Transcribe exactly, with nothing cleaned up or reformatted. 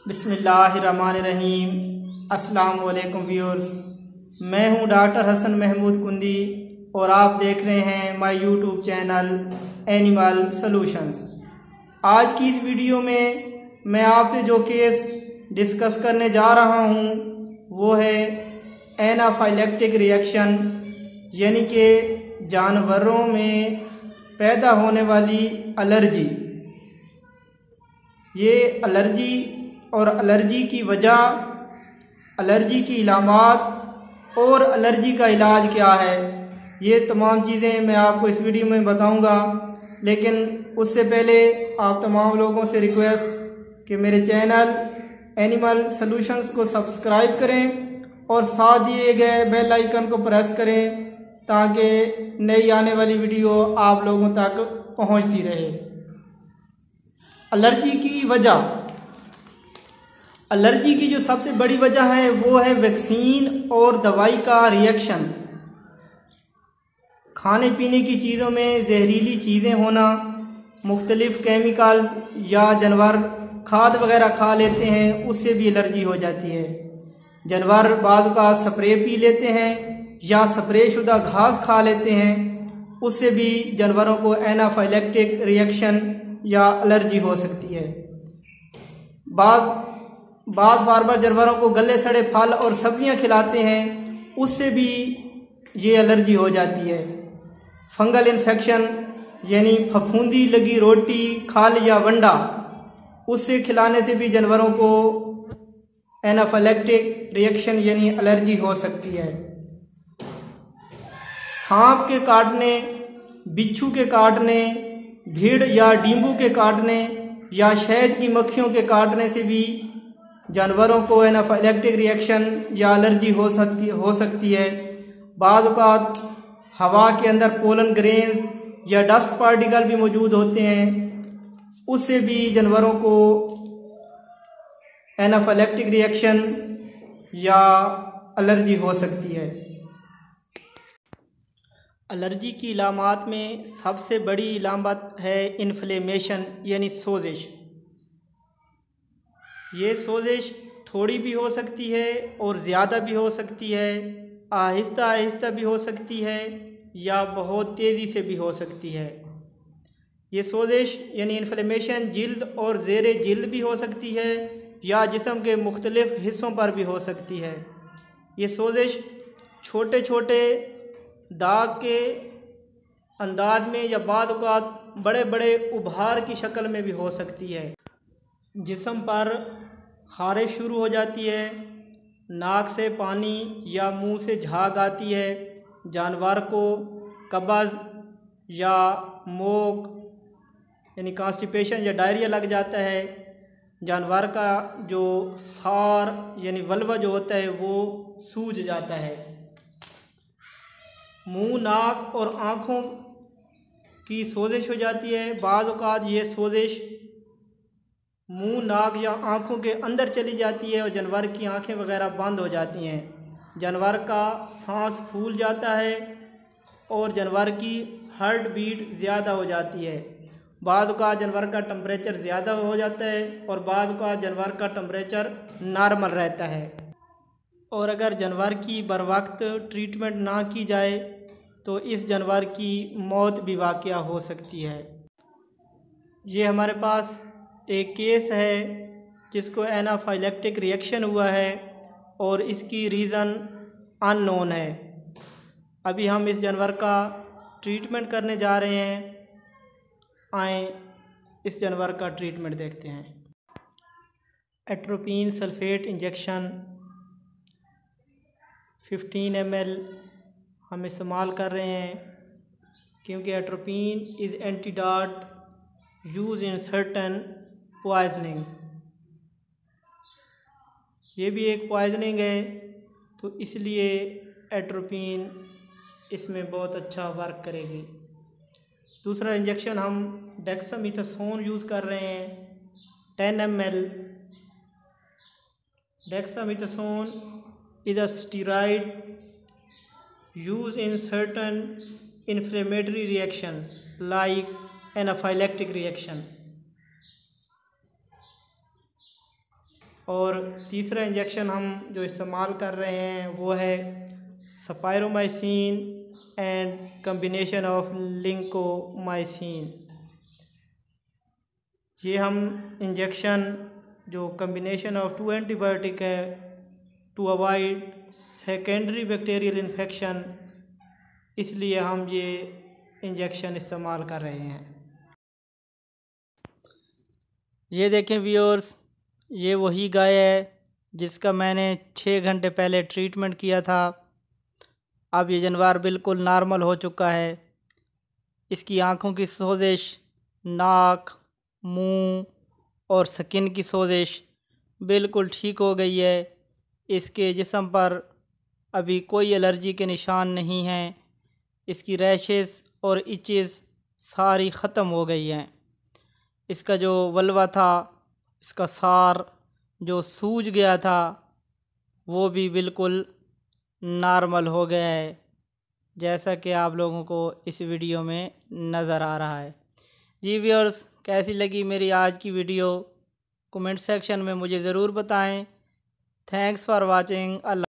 बिस्मिल्लाहिर्रहमानिर्रहीम। अस्सलाम वालेकुम व्यूअर्स, मैं हूं डॉक्टर हसन महमूद कुंदी और आप देख रहे हैं my YouTube channel animal solutions. आज की इस वीडियो में मैं आपसे जो केस डिस्कस करने जा रहा हूं वो है एनाफाइलेक्टिक रिएक्शन, यानी कि जानवरों में पैदा होने वाली एलर्जी। ये एलर्जी और एलर्जी की वजह, एलर्जी की इलामात और एलर्जी का इलाज क्या है, ये तमाम चीज़ें मैं आपको इस वीडियो में बताऊंगा। लेकिन उससे पहले आप तमाम लोगों से रिक्वेस्ट कि मेरे चैनल एनिमल सॉल्यूशंस को सब्सक्राइब करें और साथ दिए गए बेल आइकन को प्रेस करें ताकि नई आने वाली वीडियो आप लोगों तक पहुंचती रहे। एलर्जी की वजह, एलर्जी की जो सबसे बड़ी वजह है वो है वैक्सीन और दवाई का रिएक्शन। खाने पीने की चीज़ों में जहरीली चीज़ें होना, मुख्तलिफ केमिकल्स या जानवर खाद वगैरह खा लेते हैं, उससे भी एलर्जी हो जाती है। जानवर बाज़ का स्प्रे पी लेते हैं या स्प्रे शुदा घास खा लेते हैं, उससे भी जानवरों को एनाफाइलेक्टिक रिएक्शन या एलर्जी हो सकती है। बाज़ बाज़ बार बार जानवरों को गले सड़े फल और सब्जियां खिलाते हैं, उससे भी ये एलर्जी हो जाती है। फंगल इन्फेक्शन यानी फफूंदी लगी रोटी, खाल या वंडा, उससे खिलाने से भी जानवरों को एनाफाइलेक्टिक रिएक्शन यानी एलर्जी हो सकती है। सांप के काटने, बिच्छू के काटने, भीड़ या डींबू के काटने या शहद की मक्खियों के काटने से भी जानवरों को एनाफाइलेक्टिक रिएक्शन या एलर्जी हो सकती हो सकती है। बाज़ औक़ात हवा के अंदर पोलन ग्रेन्स या डस्ट पार्टिकल भी मौजूद होते हैं, उससे भी जानवरों को एनाफाइलेक्टिक रिएक्शन या एलर्जी हो सकती है। एलर्जी की इलामात में सबसे बड़ी इलामत है इन्फ्लेमेशन यानी सोजिश। ये सोजिश थोड़ी भी हो सकती है और ज़्यादा भी हो सकती है, आहिस्ता आहिस्ता भी हो सकती है या बहुत तेज़ी से भी हो सकती है। ये सोजिश यानी इन्फ्लेमेशन जिल्द और ज़ेरे जिल्द भी हो सकती है या जिस्म के मुख्तलिफ हिस्सों पर भी हो सकती है। ये सोजिश छोटे छोटे दाग के अंदाज में या बाद औक़ात बड़े बड़े उभार की शक्ल में भी हो सकती है। जिस्म पर खारिश शुरू हो जाती है, नाक से पानी या मुंह से झाग आती है, जानवर को कब्ज़ या मोक यानी कॉन्स्टिपेशन या डायरिया लग जाता है, जानवर का जो सार यानी वल्वा जो होता है वो सूज जाता है। मुंह, नाक और आँखों की सोजिश हो जाती है। बाज़ औक़ात ये सोजिश मुंह, नाक या आँखों के अंदर चली जाती है और जानवर की आँखें वगैरह बंद हो जाती हैं। जानवर का सांस फूल जाता है और जानवर की हार्ट बीट ज़्यादा हो जाती है। बाज़ औक़ात जानवर का टेम्परेचर ज़्यादा हो जाता है और बाज़ औक़ात जानवर का टेम्परेचर नॉर्मल रहता है। और अगर जानवर की बर वक्त ट्रीटमेंट ना की जाए तो इस जानवर की मौत भी वाक़या हो सकती है। ये हमारे पास एक केस है जिसको एनाफाइलेक्टिक रिएक्शन हुआ है और इसकी रीज़न अननोन है। अभी हम इस जानवर का ट्रीटमेंट करने जा रहे हैं। आएँ इस जानवर का ट्रीटमेंट देखते हैं। Atropine sulphate injection fifteen M L हम इस्तेमाल कर रहे हैं क्योंकि atropine is antidote use in certain poisoning. ये भी एक पॉइजनिंग है तो इसलिए एट्रोपिन इसमें बहुत अच्छा वर्क करेगी। दूसरा इंजेक्शन हम डेक्सामेथासोन यूज़ कर रहे हैं ten M L. Dexamethasone is a steroid used in certain inflammatory reactions like anaphylactic reaction. और तीसरा इंजेक्शन हम जो इस्तेमाल कर रहे हैं वो है spiramycin and combination of lincomycin. ये हम इंजेक्शन जो कम्बिनेशन ऑफ टू एंटीबायोटिक है to avoid secondary bacterial infection, इसलिए हम ये इंजेक्शन इस्तेमाल कर रहे हैं। ये देखें व्यूअर्स, ये वही गाय है जिसका मैंने छः घंटे पहले ट्रीटमेंट किया था। अब ये जानवर बिल्कुल नॉर्मल हो चुका है। इसकी आँखों की सोजिश, नाक, मुंह और स्किन की सोजिश बिल्कुल ठीक हो गई है। इसके जिस्म पर अभी कोई एलर्जी के निशान नहीं हैं। इसकी रैशेस और इचेस सारी ख़त्म हो गई हैं। इसका जो वल्वा था, इसका सार जो सूज गया था, वो भी बिल्कुल नॉर्मल हो गया है, जैसा कि आप लोगों को इस वीडियो में नज़र आ रहा है। जी व्यूअर्स, कैसी लगी मेरी आज की वीडियो कमेंट सेक्शन में मुझे ज़रूर बताएं। Thanks for watching. अल्लाह।